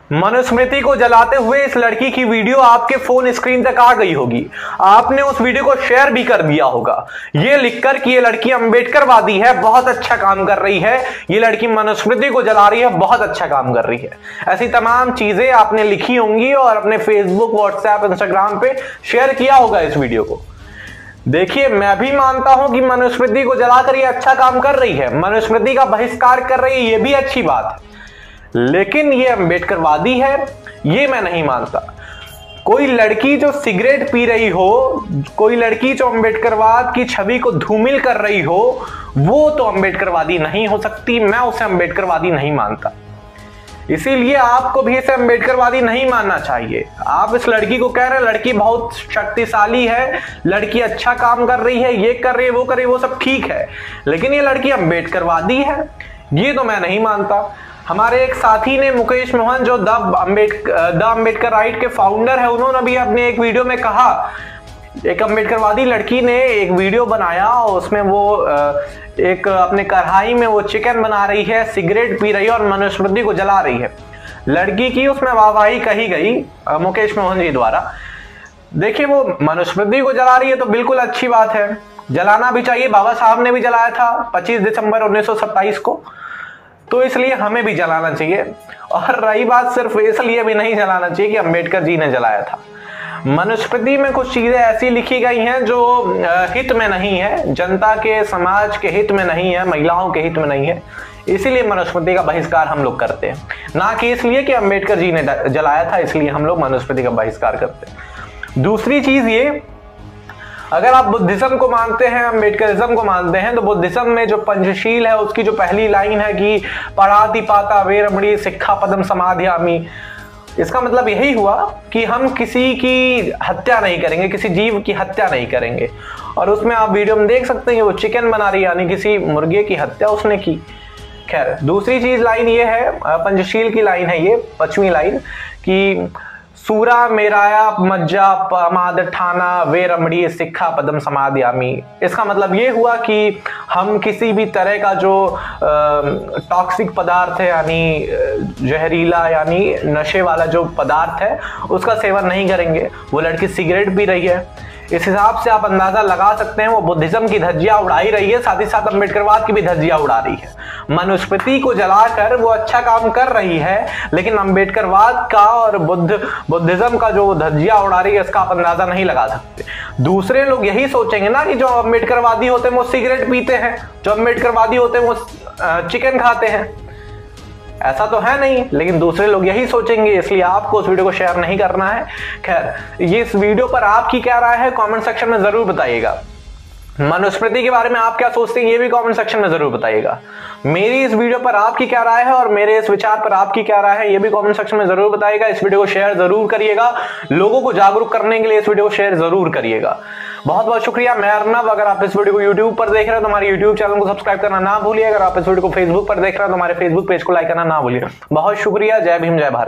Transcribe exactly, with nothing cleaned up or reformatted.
मनुस्मृति को जलाते हुए इस लड़की की वीडियो आपके फोन स्क्रीन तक आ गई होगी। आपने उस वीडियो को शेयर भी कर दिया होगा, ये लिखकर कि ये लड़की अंबेडकरवादी है, बहुत अच्छा काम कर रही है, ये लड़की मनुस्मृति को जला रही है, बहुत अच्छा काम कर रही है। ऐसी तमाम चीजें आपने लिखी होंगी और अपने फेसबुक, व्हाट्सएप, इंस्टाग्राम पे शेयर किया होगा इस वीडियो को। देखिए, मैं भी मानता हूं कि मनुस्मृति को जलाकर ये अच्छा काम कर रही है, मनुस्मृति का बहिष्कार कर रही है, ये भी अच्छी बात है, लेकिन ये अंबेडकरवादी है, ये मैं नहीं मानता। कोई लड़की जो सिगरेट पी रही हो, कोई लड़की जो अंबेडकरवाद की छवि को धूमिल कर रही हो, वो तो अंबेडकरवादी नहीं हो सकती। मैं उसे अंबेडकरवादी नहीं मानता, इसीलिए आपको भी इसे अंबेडकरवादी नहीं मानना चाहिए। आप इस लड़की को कह रहे हैं लड़की बहुत शक्तिशाली है, लड़की अच्छा काम कर रही है, ये कर रही है, वो कर रही है, वो सब ठीक है, लेकिन ये लड़की अंबेडकरवादी है, ये तो मैं नहीं मानता। हमारे एक साथी ने, मुकेश मोहन, जो the Ambedkar the Ambedkar right के फाउंडर है, उन्होंने भी अपने एक वीडियो में कहा, एक अंबेडकरवादी लड़की ने एक वीडियो बनाया और उसमें वो एक अपने कढ़ाई में वो चिकन बना रही है, सिगरेट पी रही है और मनुस्मृति को जला रही है। लड़की की उसमें वाहवाही कही गई मुकेश मोहन जी द्वारा। देखिए, वो मनुस्मृति को जला रही है तो बिल्कुल अच्छी बात है, जलाना भी चाहिए। बाबा साहब ने भी जलाया था पच्चीस दिसंबर उन्नीस सौ सत्ताईस को, तो इसलिए हमें भी जलाना चाहिए। और रही बात, सिर्फ इसलिए भी नहीं जलाना चाहिए कि अंबेडकर जी ने जलाया था। मनुस्मृति में कुछ चीजें ऐसी लिखी गई हैं जो हित में नहीं है, जनता के, समाज के हित में नहीं है, महिलाओं के हित में नहीं है, इसीलिए मनुस्मृति का बहिष्कार हम लोग करते हैं, ना कि इसलिए कि अंबेडकर जी ने जलाया था इसलिए हम लोग मनुस्मृति का बहिष्कार करते हैं। दूसरी चीज ये, अगर आप बुद्धिज्म को मानते हैं, अंबेडकरिज्म को मानते हैं, तो बुद्धिज्म में जो पंचशील है उसकी जो पहली लाइन है कि पढ़ाति पाता वेरमणि सिक्खा पदम समाधियामि, इसका मतलब यही हुआ कि हम किसी की हत्या नहीं करेंगे, किसी जीव की हत्या नहीं करेंगे। और उसमें आप वीडियो में देख सकते हैं वो चिकन बना रही है, यानी किसी मुर्गे की हत्या उसने की। खैर, दूसरी चीज लाइन ये है, पंचशील की लाइन है ये, पश्चिमी लाइन, कि सूरा मेराया मज्जा पमाद ठाना वे रमड़ी सिक्खा पदम समाधियामी। इसका मतलब ये हुआ कि हम किसी भी तरह का जो टॉक्सिक पदार्थ है, यानी जहरीला यानी नशे वाला जो पदार्थ है, उसका सेवन नहीं करेंगे। वो लड़की सिगरेट पी रही है, इस हिसाब से आप अंदाजा लगा सकते हैं वो बुद्धिज्म की धज्जियां उड़ा ही रही है, साथ ही साथ अंबेडकरवाद की भी धज्जियां उड़ा रही है। मनुस्मृति को जलाकर वो अच्छा काम कर रही है, लेकिन अंबेडकरवाद का और बुद्ध बुद्धिज्म का जो धज्जियां उड़ा रही है, इसका आप अंदाजा नहीं लगा सकते। दूसरे लोग यही सोचेंगे ना कि जो अंबेडकरवादी होते हैं वो सिगरेट पीते हैं, जो अंबेडकरवादी होते हैं वो चिकन खाते हैं। ऐसा तो है नहीं, लेकिन दूसरे लोग यही सोचेंगे, इसलिए आपको उस वीडियो को शेयर नहीं करना है। खैर, ये इस वीडियो पर आपकी क्या राय है कमेंट सेक्शन में जरूर बताइएगा। मनुस्मृति के बारे में आप क्या सोचते हैं ये भी कमेंट सेक्शन में जरूर बताइएगा। मेरी इस वीडियो पर आपकी क्या राय है और मेरे इस विचार पर आपकी क्या राय है ये भी कमेंट सेक्शन में जरूर बताइएगा। इस वीडियो को शेयर जरूर करिएगा, लोगों को जागरूक करने के लिए इस वीडियो को शेयर जरूर करिएगा। बहुत बहुत शुक्रिया। मैं अर्नब। अगर आप इस वीडियो को यूट्यूब पर देख रहे हैं तो हमारे यूट्यूब चैनल को सब्सक्राइब करना ना भूलिए। अगर आप इस वीडियो को फेसबुक पर देख रहे हैं तो हमारे फेसबुक पेज को लाइक करना ना भूलिए। बहुत शुक्रिया। जय भीम, जय भारत।